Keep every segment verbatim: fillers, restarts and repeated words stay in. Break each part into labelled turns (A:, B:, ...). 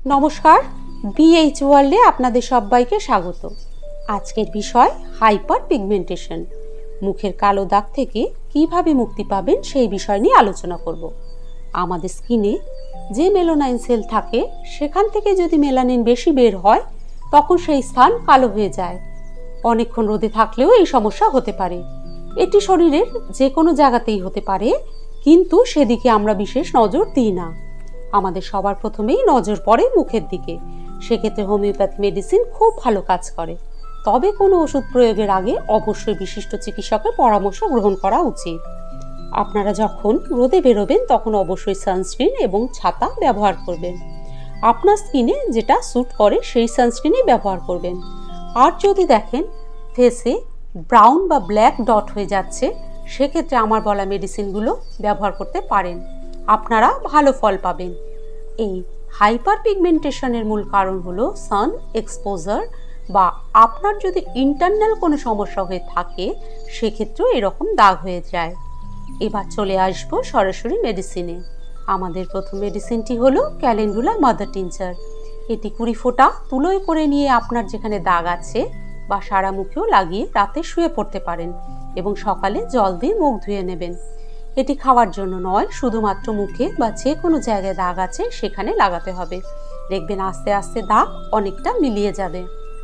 A: নমস্কার, বিএইচ ওয়ার্ল্ডে আপনাদের সবাইকে স্বাগত। আজকের বিষয় হাইপার পিগমেন্টেশন। মুখের কালো দাগ থেকে কিভাবে মুক্তি পাবেন সেই বিষয় নিয়ে আলোচনা করব। আমাদের স্কিনে যে মেলানাইন সেল থাকে সেখান থেকে যদি মেলানিন বেশি বের হয় তখন সেই স্থান কালো হয়ে যায়। অনেকক্ষণ রোদে থাকলেও এই সমস্যা হতে পারে। এটি শরীরের যে কোনো জায়গাতেই হতে পারে, কিন্তু সেদিকে আমরা বিশেষ নজর দিই না। আমাদের সবার প্রথমেই নজর পড়ে মুখের দিকে। সেক্ষেত্রে হোমিওপ্যাথি মেডিসিন খুব ভালো কাজ করে, তবে কোনো ওষুধ প্রয়োগের আগে অবশ্যই বিশিষ্ট চিকিৎসকের পরামর্শ গ্রহণ করা উচিত। আপনারা যখন রোদে বেরোবেন তখন অবশ্যই সানস্ক্রিন এবং ছাতা ব্যবহার করবেন। আপনার স্কিনে যেটা স্যুট করে সেই সানস্ক্রিনই ব্যবহার করবেন। আর যদি দেখেন ফেসে ব্রাউন বা ব্ল্যাক ডট হয়ে যাচ্ছে, সেক্ষেত্রে আমার বলা মেডিসিনগুলো ব্যবহার করতে পারেন, আপনারা ভালো ফল পাবেন। এই হাইপার পিগমেন্টেশনের মূল কারণ হলো সান এক্সপোজার, বা আপনার যদি ইন্টারনাল কোনো সমস্যা হয়ে থাকে সেক্ষেত্রেও এরকম দাগ হয়ে যায়। এবার চলে আসবো সরাসরি মেডিসিনে। আমাদের প্রথম মেডিসিনটি হলো ক্যালেন্ডুলা মাদার টিনচার। এটি কুড়ি ফোঁটা তুলোয় করে নিয়ে আপনার যেখানে দাগ আছে বা সারা মুখেও লাগিয়ে রাতে শুয়ে পড়তে পারেন এবং সকালে জল দিয়ে মুখ ধুয়ে নেবেন। এটি খাওয়ার জন্য নয়, শুধুমাত্র মুখে বা যে কোনো জায়গায় দাগ আছে সেখানে লাগাতে হবে। দেখবেন আস্তে আস্তে দাগ অনেকটা মিলিয়ে যাবে।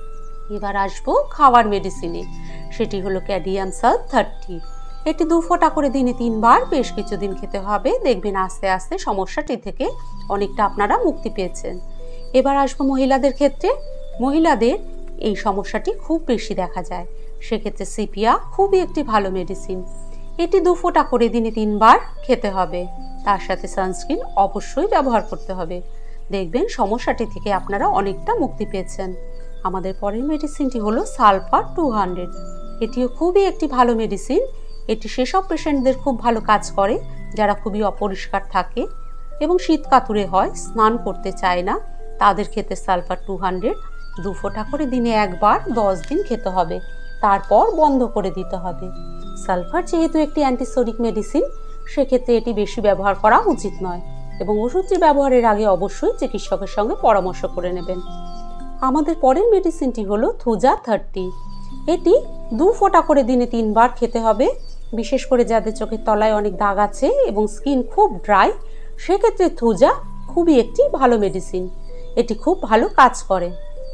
A: এবার আসবো খাওয়ার মেডিসিনে। সেটি হলো ক্যাডিয়াম সাল্ফ থার্টি। এটি দু ফোঁটা করে দিনে তিনবার বেশ কিছুদিন খেতে হবে। দেখবেন আস্তে আস্তে সমস্যাটি থেকে অনেকটা আপনারা মুক্তি পেয়েছেন। এবার আসবো মহিলাদের ক্ষেত্রে। মহিলাদের এই সমস্যাটি খুব বেশি দেখা যায়, সেক্ষেত্রে সিপিয়া খুবই একটি ভালো মেডিসিন। এটি দু ফোঁটা করে দিনে তিনবার খেতে হবে। তার সাথে সানস্ক্রিন অবশ্যই ব্যবহার করতে হবে। দেখবেন সমস্যাটি থেকে আপনারা অনেকটা মুক্তি পেয়েছেন। আমাদের পরের মেডিসিনটি হলো সালফার টু হান্ড্রেড। এটিও খুবই একটি ভালো মেডিসিন। এটি সেসব পেশেন্টদের খুব ভালো কাজ করে যারা খুবই অপরিষ্কার থাকে এবং শীত কাতুরে হয়, স্নান করতে চায় না। তাদের ক্ষেত্রে সালফার টু হান্ড্রেড দু ফোঁটা করে দিনে একবার দশ দিন খেতে হবে, তারপর বন্ধ করে দিতে হবে। সালফার যেহেতু একটি অ্যান্টিসোডিক মেডিসিন, সেক্ষেত্রে এটি বেশি ব্যবহার করা উচিত নয় এবং ওষুধটি ব্যবহারের আগে অবশ্যই চিকিৎসকের সঙ্গে পরামর্শ করে নেবেন। আমাদের পরের মেডিসিনটি হলো থুজা থার্টি। এটি দু ফোঁটা করে দিনে তিনবার খেতে হবে। বিশেষ করে যাদের চোখের তলায় অনেক দাগ আছে এবং স্কিন খুব ড্রাই, সেক্ষেত্রে থুজা খুবই একটি ভালো মেডিসিন। এটি খুব ভালো কাজ করে।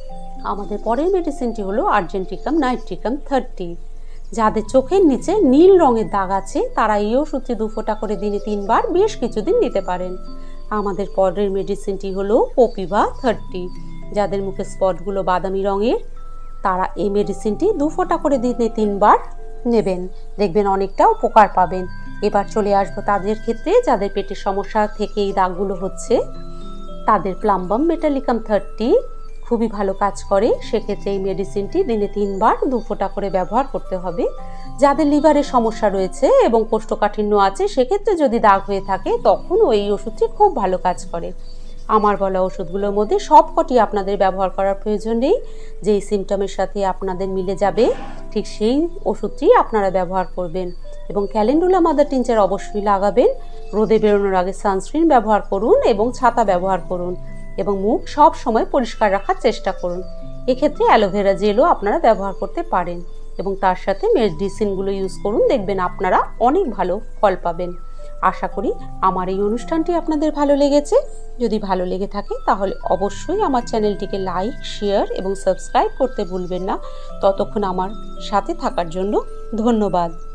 A: আমাদের পরের মেডিসিনটি হলো আর্জেন্টিকাম নাইট্রিকাম থার্টি। যাদের চোখের নিচে নীল রঙের দাগ আছে তারা এই ওষুধটি দু ফোঁটা করে দিনে তিনবার বেশ কিছুদিন নিতে পারেন। আমাদের পরের মেডিসিনটি হলো কোপিভা থার্টি। যাদের মুখে স্পটগুলো বাদামি রঙের, তারা এই মেডিসিনটি দু ফোঁটা করে দিনে তিনবার নেবেন, দেখবেন অনেকটা উপকার পাবেন। এবার চলে আসবো তাদের ক্ষেত্রে যাদের পেটের সমস্যা থেকে এই দাগগুলো হচ্ছে। তাদের প্লাম্বাম মেটালিকাম থার্টি খুবই ভালো কাজ করে। সেক্ষেত্রে এই মেডিসিনটি দিনে তিনবার দু ফোঁটা করে ব্যবহার করতে হবে। যাদের লিভারের সমস্যা রয়েছে এবং কোষ্ঠকাঠিন্য আছে, সেক্ষেত্রে যদি দাগ হয়ে থাকে তখনও এই ওষুধটি খুব ভালো কাজ করে। আমার বলা ওষুধগুলোর মধ্যে সবকটি আপনাদের ব্যবহার করার প্রয়োজন নেই। যেই সিমটমের সাথে আপনাদের মিলে যাবে ঠিক সেই ওষুধটি আপনারা ব্যবহার করবেন। এবং ক্যালেন্ডুলা মাদার টিনচার অবশ্যই লাগাবেন। রোদে বেরোনোর আগে সানস্ক্রিন ব্যবহার করুন এবং ছাতা ব্যবহার করুন এবং মুখ সব সময় পরিষ্কার রাখার চেষ্টা করুন। এক্ষেত্রে অ্যালোভেরা জেলও আপনারা ব্যবহার করতে পারেন এবং তার সাথে মেডিসিনগুলো ইউজ করুন, দেখবেন আপনারা অনেক ভালো ফল পাবেন। আশা করি আমার এই অনুষ্ঠানটি আপনাদের ভালো লেগেছে। যদি ভালো লেগে থাকে তাহলে অবশ্যই আমার চ্যানেলটিকে লাইক, শেয়ার এবং সাবস্ক্রাইব করতে ভুলবেন না। ততক্ষণ আমার সাথে থাকার জন্য ধন্যবাদ।